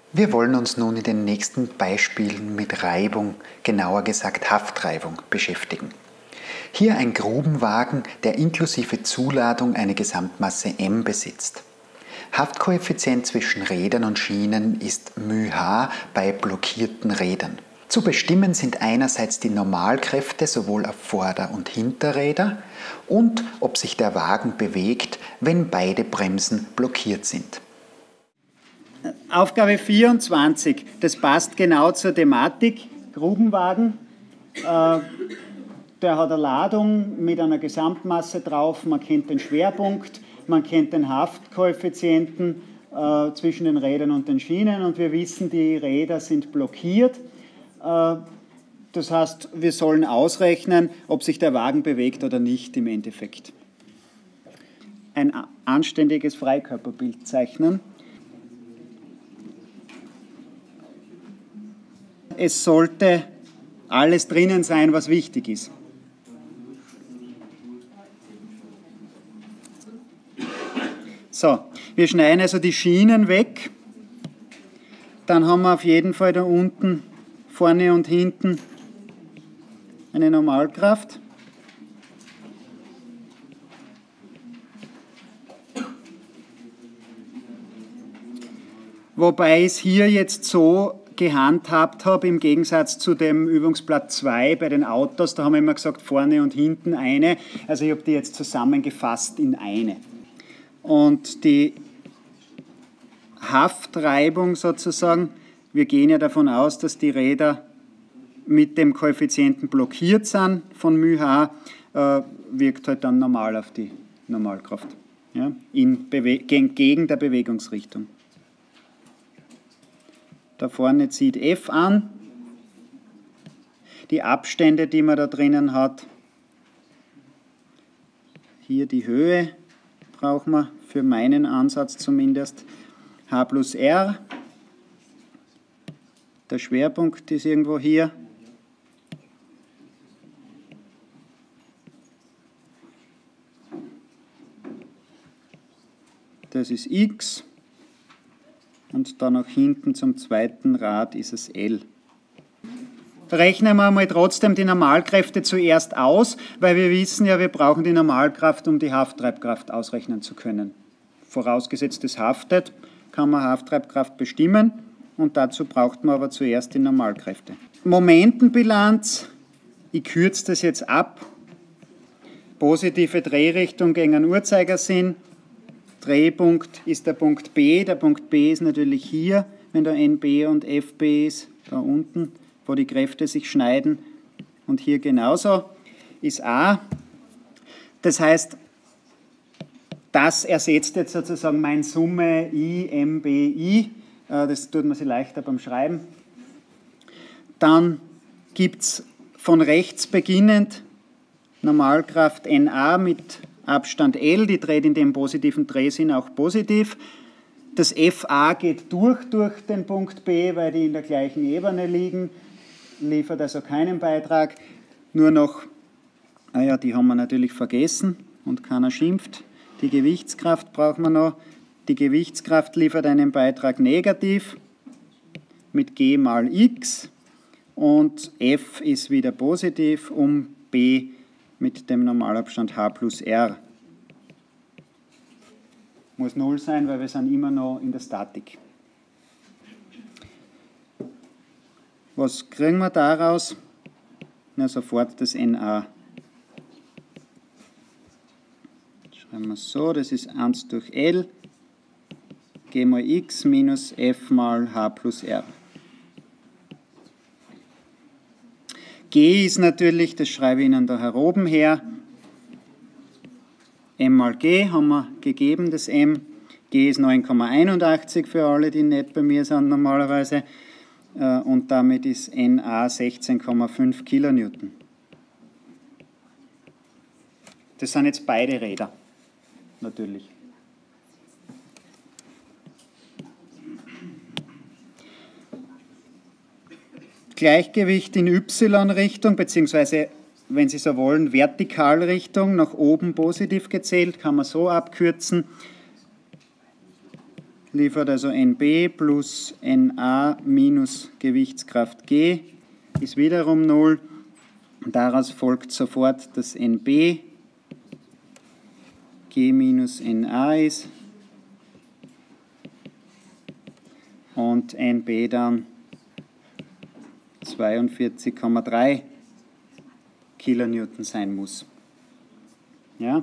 Wir wollen uns nun in den nächsten Beispielen mit Reibung, genauer gesagt Haftreibung, beschäftigen. Hier ein Grubenwagen, der inklusive Zuladung eine Gesamtmasse m besitzt. Haftkoeffizient zwischen Rädern und Schienen ist μh bei blockierten Rädern. Zu bestimmen sind einerseits die Normalkräfte sowohl auf Vorder- und Hinterräder und ob sich der Wagen bewegt, wenn beide Bremsen blockiert sind. Aufgabe 24, das passt genau zur Thematik, Grubenwagen. Der hat eine Ladung mit einer Gesamtmasse drauf, man kennt den Schwerpunkt, man kennt den Haftkoeffizienten zwischen den Rädern und den Schienen und wir wissen, die Räder sind blockiert. Das heißt, wir sollen ausrechnen, ob sich der Wagen bewegt oder nicht im Endeffekt. Ein anständiges Freikörperbild zeichnen. Es sollte alles drinnen sein, was wichtig ist. So, wir schneiden also die Schienen weg. Dann haben wir auf jeden Fall da unten, vorne und hinten, eine Normalkraft. Wobei ich es hier jetzt so gehandhabt habe, im Gegensatz zu dem Übungsblatt 2 bei den Autos, da haben wir immer gesagt, vorne und hinten eine. Also ich habe die jetzt zusammengefasst in eine. Und die Haftreibung sozusagen, wir gehen ja davon aus, dass die Räder mit dem Koeffizienten blockiert sind von μh, wirkt halt dann normal auf die Normalkraft, ja, gegen der Bewegungsrichtung. Da vorne zieht F an, die Abstände, die man da drinnen hat, hier die Höhe brauchen wir für meinen Ansatz zumindest, H plus R, der Schwerpunkt ist irgendwo hier, das ist X. Und dann nach hinten zum zweiten Rad ist es L. Rechnen wir mal trotzdem die Normalkräfte zuerst aus, weil wir wissen ja, wir brauchen die Normalkraft, um die Hafttreibkraft ausrechnen zu können. Vorausgesetzt es haftet, kann man Hafttreibkraft bestimmen und dazu braucht man aber zuerst die Normalkräfte. Momentenbilanz, ich kürze das jetzt ab. Positive Drehrichtung gegen einen Uhrzeigersinn. Drehpunkt ist der Punkt B ist natürlich hier, wenn da NB und FB ist, da unten, wo die Kräfte sich schneiden und hier genauso ist A. Das heißt, das ersetzt jetzt sozusagen meine Summe I, MBI, das tut man sich leichter beim Schreiben. Dann gibt es von rechts beginnend Normalkraft NA mit Abstand L, die dreht in dem positiven Drehsinn auch positiv. Das FA geht durch den Punkt B, weil die in der gleichen Ebene liegen, liefert also keinen Beitrag. Nur noch, die haben wir natürlich vergessen und keiner schimpft. Die Gewichtskraft brauchen wir noch. Die Gewichtskraft liefert einen Beitrag negativ mit G mal X und F ist wieder positiv um B mit dem Normalabstand H plus R. Muss 0 sein, weil wir sind immer noch in der Statik. Was kriegen wir daraus? Na, sofort das NA. Schreiben wir es so, das ist 1 durch L, G mal X minus F mal H plus R. G ist natürlich, das schreibe ich Ihnen da heroben her, M mal G haben wir gegeben, das M. G ist 9,81 für alle, die nicht bei mir sind normalerweise. Und damit ist NA 16,5 Kilonewton. Das sind jetzt beide Räder, natürlich. Gleichgewicht in Y-Richtung, beziehungsweise, wenn Sie so wollen, Vertikalrichtung, nach oben positiv gezählt, kann man so abkürzen. liefert also NB plus NA minus Gewichtskraft G ist wiederum 0. Daraus folgt sofort, dass NB G minus NA ist und NB dann 42,3 Kilonewton sein muss. Ja?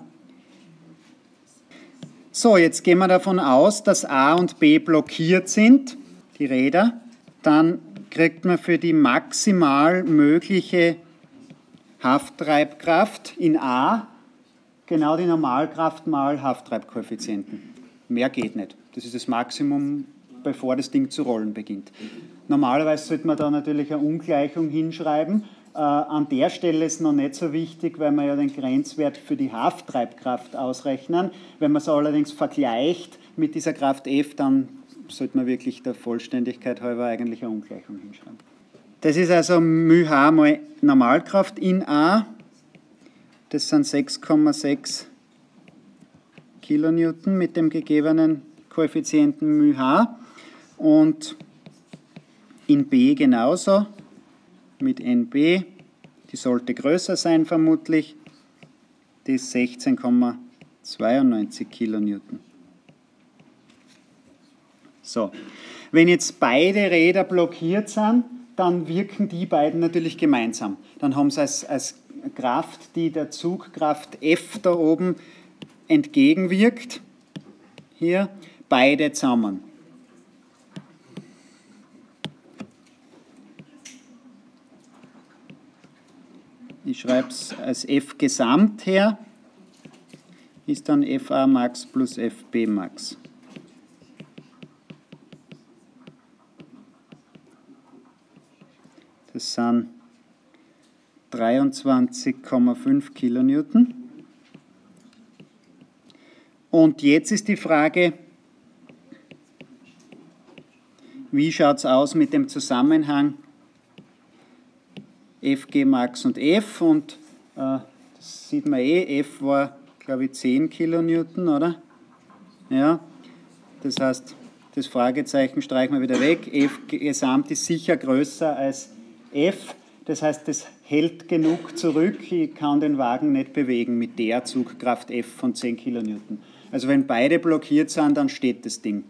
So, jetzt gehen wir davon aus, dass A und B blockiert sind, die Räder. Dann kriegt man für die maximal mögliche Hafttreibkraft in A genau die Normalkraft mal Hafttreibkoeffizienten. Mehr geht nicht. Das ist das Maximum, bevor das Ding zu rollen beginnt. Normalerweise sollte man da natürlich eine Ungleichung hinschreiben. An der Stelle ist noch nicht so wichtig, weil wir ja den Grenzwert für die Hafttreibkraft ausrechnen. Wenn man es allerdings vergleicht mit dieser Kraft F, dann sollte man wirklich der Vollständigkeit halber eigentlich eine Ungleichung hinschreiben. Das ist also μh mal Normalkraft in A. Das sind 6,6 Kilonewton mit dem gegebenen Koeffizienten μh. Und in B genauso mit NB, die sollte größer sein vermutlich, die ist 16,92 Kilonewton. So, wenn jetzt beide Räder blockiert sind, dann wirken die beiden natürlich gemeinsam. Dann haben sie als Kraft, die der Zugkraft F da oben entgegenwirkt, hier beide zusammen. Ich schreibe es als F Gesamt her, ist dann FA Max plus FB Max. Das sind 23,5 Kilonewton. Und jetzt ist die Frage, wie schaut es aus mit dem Zusammenhang FG Max und F, und das sieht man F war, glaube ich, 10 Kilonewton, oder? Ja, das heißt, das Fragezeichen streichen wir wieder weg. F Gesamt ist sicher größer als F, das heißt, das hält genug zurück, ich kann den Wagen nicht bewegen mit der Zugkraft F von 10 Kilonewton. Also wenn beide blockiert sind, dann steht das Ding.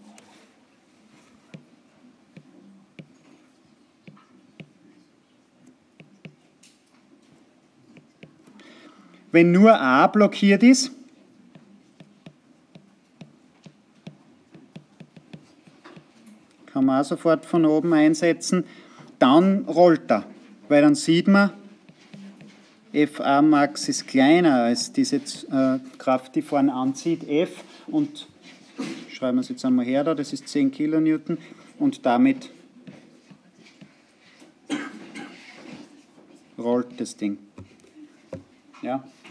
Wenn nur A blockiert ist, kann man auch sofort von oben einsetzen, dann rollt er, weil dann sieht man, FA Max ist kleiner als diese Kraft, die vorne anzieht, F, und schreiben wir es jetzt einmal her, da, das ist 10 Kilonewton, und damit rollt das Ding. Ja.